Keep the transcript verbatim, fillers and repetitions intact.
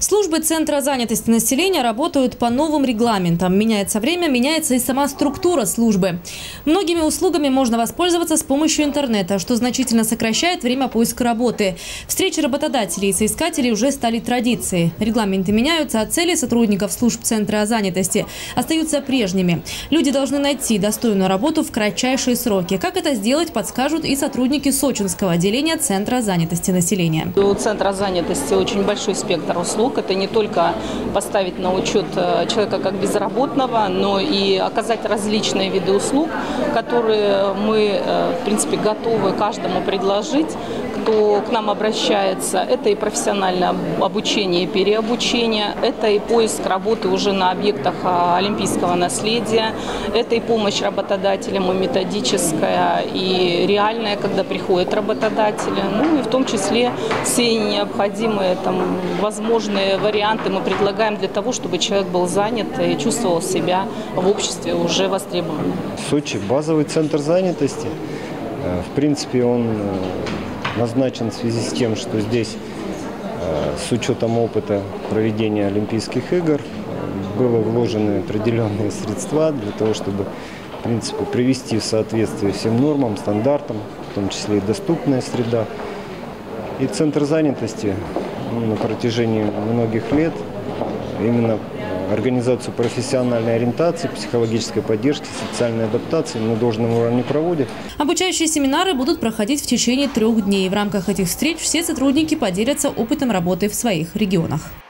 Службы Центра занятости населения работают по новым регламентам. Меняется время, меняется и сама структура службы. Многими услугами можно воспользоваться с помощью интернета, что значительно сокращает время поиска работы. Встречи работодателей и соискателей уже стали традицией. Регламенты меняются, а цели сотрудников служб Центра занятости остаются прежними. Люди должны найти достойную работу в кратчайшие сроки. Как это сделать, подскажут и сотрудники сочинского отделения Центра занятости населения. У Центра занятости очень большой спектр услуг. Это не только поставить на учет человека как безработного, но и оказать различные виды услуг, которые мы, в принципе, готовы каждому предложить, кто к нам обращается. Это и профессиональное обучение и переобучение, это и поиск работы уже на объектах олимпийского наследия, это и помощь работодателям, и методическая, и реальная, когда приходят работодатели. Ну и в том числе все необходимые там, возможные варианты мы предлагаем для того, чтобы человек был занят и чувствовал себя в обществе уже востребованным. В Сочи базовый центр занятости. В принципе, он назначен в связи с тем, что здесь с учетом опыта проведения Олимпийских игр было вложены определенные средства для того, чтобы, в принципе, привести в соответствие всем нормам, стандартам, в том числе и доступная среда. И центр занятости на протяжении многих лет именно организацию профессиональной ориентации, психологической поддержки, социальной адаптации на должном уровне проводит. Обучающие семинары будут проходить в течение трех дней. В рамках этих встреч все сотрудники поделятся опытом работы в своих регионах.